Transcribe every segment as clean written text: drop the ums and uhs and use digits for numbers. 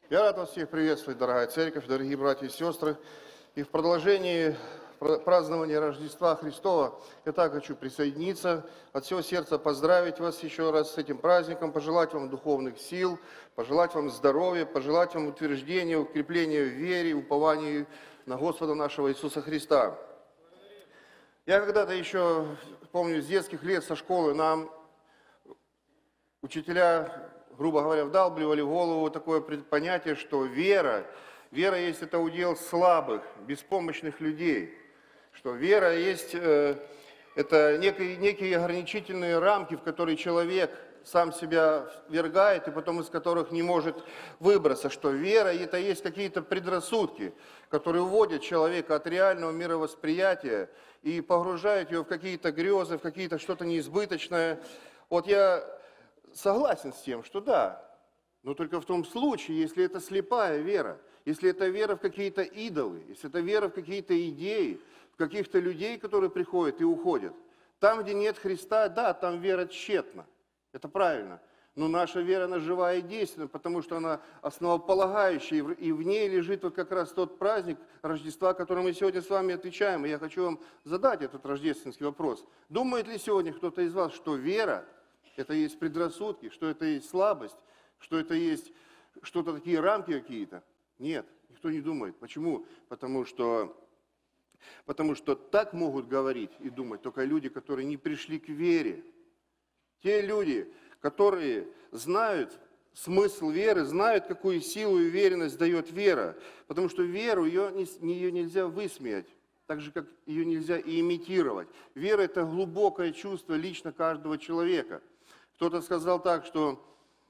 Я рад вас всех приветствовать, дорогая церковь, дорогие братья и сестры. И в продолжении празднования Рождества Христова я так хочу присоединиться, от всего сердца поздравить вас еще раз с этим праздником, пожелать вам духовных сил, пожелать вам здоровья, пожелать вам утверждения, укрепления в вере, уповании на Господа нашего Иисуса Христа. Я когда-то еще, помню, с детских лет, со школы нам учителя, грубо говоря, вдалбливали в голову такое понятие, что вера есть это удел слабых, беспомощных людей, что вера есть это некие ограничительные рамки, в которые человек сам себя ввергает и потом из которых не может выбраться, что вера это есть какие-то предрассудки, которые уводят человека от реального мировосприятия и погружают его в какие-то грезы, в какие-то что-то неизбыточное. Вот я согласен с тем, что да, но только в том случае, если это слепая вера, если это вера в какие-то идолы, если это вера в какие-то идеи, в каких-то людей, которые приходят и уходят. Там, где нет Христа, да, там вера тщетна, это правильно. Но наша вера, она живая и действенна, потому что она основополагающая, и в ней лежит вот как раз тот праздник Рождества, который мы сегодня с вами отвечаем. И я хочу вам задать этот рождественский вопрос. Думает ли сегодня кто-то из вас, что вера – это есть предрассудки, что это есть слабость, что это есть что-то такие рамки какие-то? Нет, никто не думает. Почему? Потому что так могут говорить и думать только люди, которые не пришли к вере. Те люди, которые знают смысл веры, знают, какую силу и уверенность дает вера. Потому что веру, ее нельзя высмеять, так же, как ее нельзя и имитировать. Вера – это глубокое чувство лично каждого человека. Кто-то сказал так, что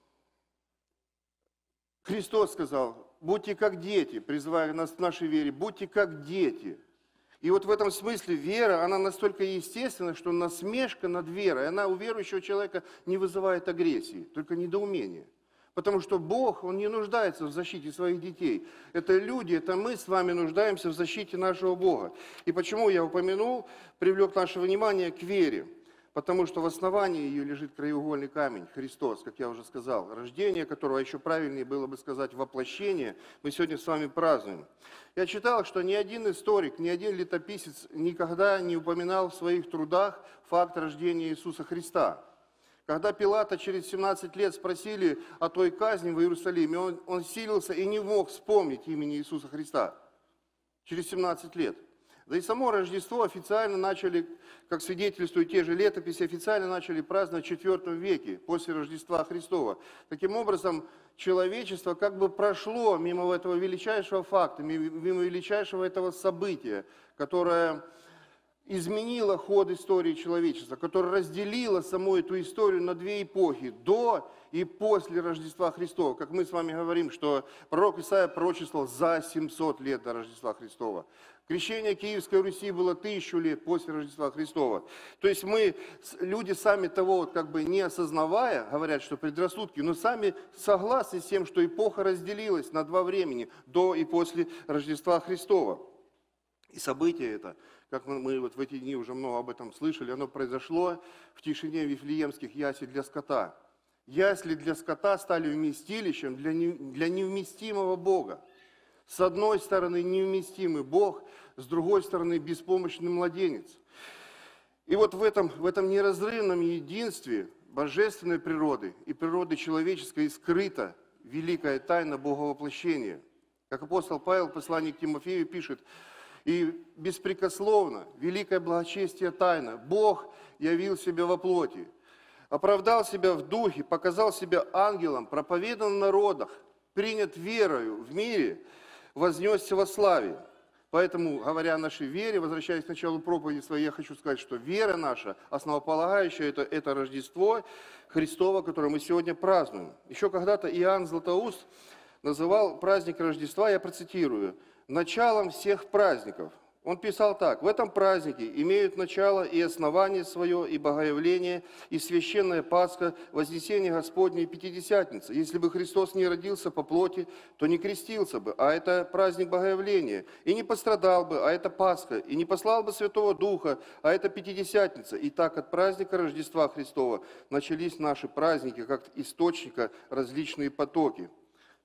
Христос сказал: будьте как дети, призывая нас к нашей вере, будьте как дети. И вот в этом смысле вера, она настолько естественна, что насмешка над верой, она у верующего человека не вызывает агрессии, только недоумение. Потому что Бог, Он не нуждается в защите своих детей. Это люди, это мы с вами нуждаемся в защите нашего Бога. И почему я упомянул, привлек наше внимание к вере? Потому что в основании ее лежит краеугольный камень, Христос, как я уже сказал, рождение которого, еще правильнее было бы сказать, воплощение, мы сегодня с вами празднуем. Я читал, что ни один историк, ни один летописец никогда не упоминал в своих трудах факт рождения Иисуса Христа. Когда Пилата через 17 лет спросили о той казни в Иерусалиме, он силился и не мог вспомнить имени Иисуса Христа. Через 17 лет. Да и само Рождество официально начали, как свидетельствуют те же летописи, официально начали праздновать в IV веке, после Рождества Христова. Таким образом, человечество как бы прошло мимо этого величайшего факта, мимо величайшего этого события, которое изменило ход истории человечества, которое разделило саму эту историю на две эпохи, до и после Рождества Христова. Как мы с вами говорим, что пророк Исаия пророчествовал за 700 лет до Рождества Христова. Крещение Киевской Руси было 1000 лет после Рождества Христова. То есть мы, люди сами того как бы не осознавая, говорят, что предрассудки, но сами согласны с тем, что эпоха разделилась на два времени, до и после Рождества Христова. И событие это, как мы вот в эти дни уже много об этом слышали, оно произошло в тишине вифлеемских яслей для скота. Ясли для скота стали вместилищем для невместимого Бога. С одной стороны невместимый Бог, с другой стороны беспомощный младенец. И вот в этом неразрывном единстве божественной природы и природы человеческой и скрыта великая тайна Боговоплощения. Как апостол Павел в послании к Тимофею пишет: и беспрекословно, великое благочестие тайна, Бог явил себя во плоти, оправдал себя в духе, показал себя ангелом, проповедан в народах, принят верою в мире, вознесся во славе. Поэтому, говоря о нашей вере, возвращаясь к началу проповеди своей, я хочу сказать, что вера наша, основополагающая, это Рождество Христово, которое мы сегодня празднуем. Еще когда-то Иоанн Златоуст называл праздник Рождества, я процитирую, началом всех праздников. Он писал так: в этом празднике имеют начало и основание свое, и богоявление, и священная Пасха, вознесение Господне и Пятидесятница. Если бы Христос не родился по плоти, то не крестился бы, а это праздник богоявления, и не пострадал бы, а это Пасха, и не послал бы Святого Духа, а это Пятидесятница. И так от праздника Рождества Христова начались наши праздники, как источника различные потоки.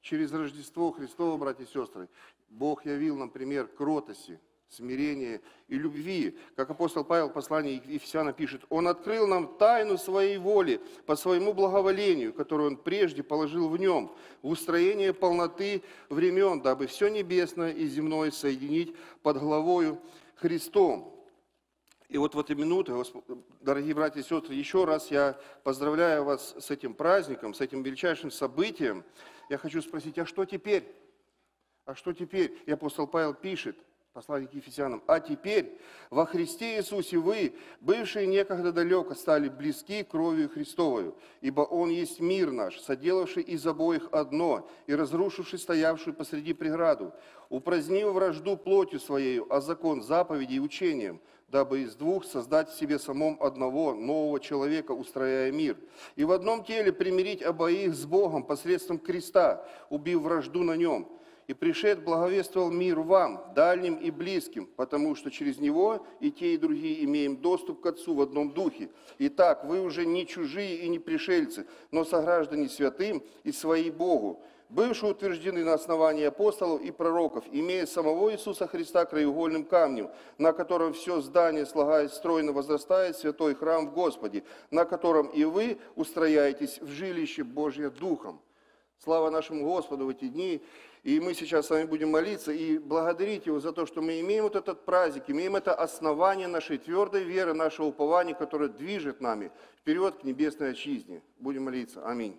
через Рождество Христово, братья и сестры, Бог явил нам пример кротости, смирения и любви. Как апостол Павел в послании к Ефесянам пишет: «Он открыл нам тайну своей воли по своему благоволению, которую Он прежде положил в Нем, в устроение полноты времен, дабы все небесное и земное соединить под главою Христом». И вот в эти минуты, дорогие братья и сестры, еще раз я поздравляю вас с этим праздником, с этим величайшим событием. Я хочу спросить, а что теперь? А что теперь? И апостол Павел пишет, послание к Ефесянам: «А теперь во Христе Иисусе вы, бывшие некогда далеко, стали близки кровью Христовою, ибо Он есть мир наш, соделавший из обоих одно и разрушивший стоявшую посреди преграду, упразднив вражду плотью Своею, а закон заповедей и учением, дабы из двух создать в себе самом одного нового человека, устрояя мир, и в одном теле примирить обоих с Богом посредством креста, убив вражду на нем. И пришед благовествовал мир вам, дальним и близким, потому что через Него и те, и другие имеем доступ к Отцу в одном духе. Итак, вы уже не чужие и не пришельцы, но сограждане святым и свои Богу, бывшие утверждены на основании апостолов и пророков, имея самого Иисуса Христа краеугольным камнем, на котором все здание, слагаясь стройно, возрастает, святой храм в Господе, на котором и вы устрояетесь в жилище Божье Духом». Слава нашему Господу в эти дни. И мы сейчас с вами будем молиться и благодарить Его за то, что мы имеем вот этот праздник, имеем это основание нашей твердой веры, нашего упования, которое движет нами вперед к небесной отчизне. Будем молиться. Аминь.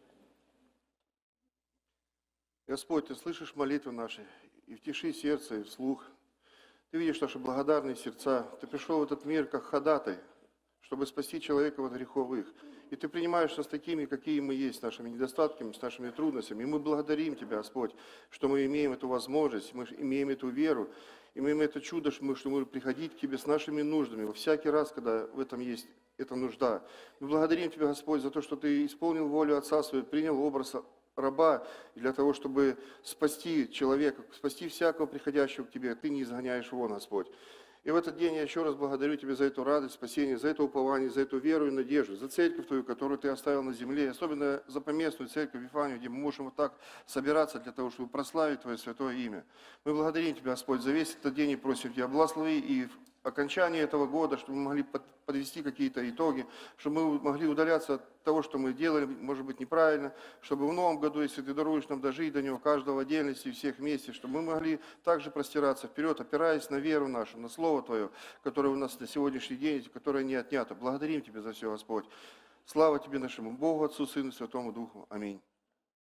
Господь, Ты слышишь молитвы наши, и в тиши сердца, и вслух. Ты видишь наши благодарные сердца. Ты пришел в этот мир как ходатай, чтобы спасти человека от грехов их. И Ты принимаешь нас такими, какие мы есть, с нашими недостатками, с нашими трудностями. И мы благодарим Тебя, Господь, что мы имеем эту возможность, мы имеем эту веру, имеем это чудо, что мы можем приходить к Тебе с нашими нуждами во всякий раз, когда в этом есть эта нужда. Мы благодарим Тебя, Господь, за то, что Ты исполнил волю Отца Своего, принял образ раба для того, чтобы спасти человека, спасти всякого приходящего к Тебе. Ты не изгоняешь вон, Господь. И в этот день я еще раз благодарю Тебя за эту радость, спасение, за это упование, за эту веру и надежду, за церковь Твою, которую Ты оставил на земле, особенно за поместную церковь Вифанию, где мы можем вот так собираться для того, чтобы прославить Твое святое имя. Мы благодарим Тебя, Господь, за весь этот день и просим Тебя, благослови и в окончании этого года, чтобы мы могли подвести какие-то итоги, чтобы мы могли удаляться от того, что мы делали, может быть, неправильно, чтобы в новом году, если Ты даруешь нам дожить до него каждого в отдельности и всех вместе, чтобы мы могли также простираться вперед, опираясь на веру нашу, на Слово Твое, которое у нас на сегодняшний день, которое не отнято. Благодарим Тебя за все, Господь. Слава Тебе, нашему Богу, Отцу, Сыну, Святому Духу. Аминь.